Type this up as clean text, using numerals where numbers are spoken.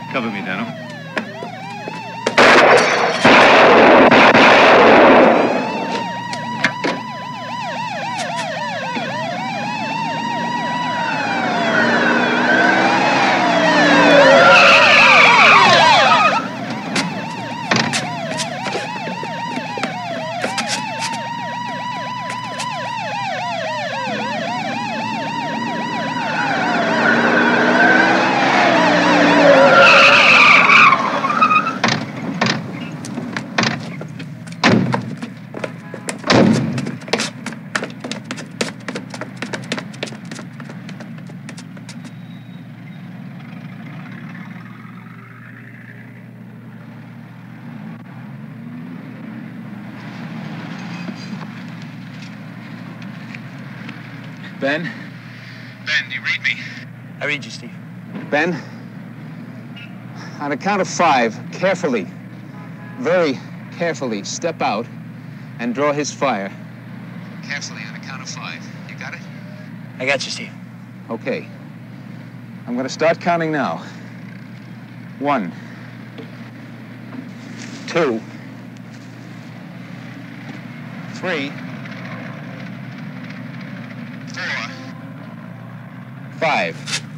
Cover me, Dano. Ben? Ben, do you read me? I read you, Steve. Ben? On a count of 5, carefully, very carefully, step out and draw his fire. Carefully, on a count of 5. You got it? I got you, Steve. Okay. I'm going to start counting now. 1, 2, 3, 4, 5.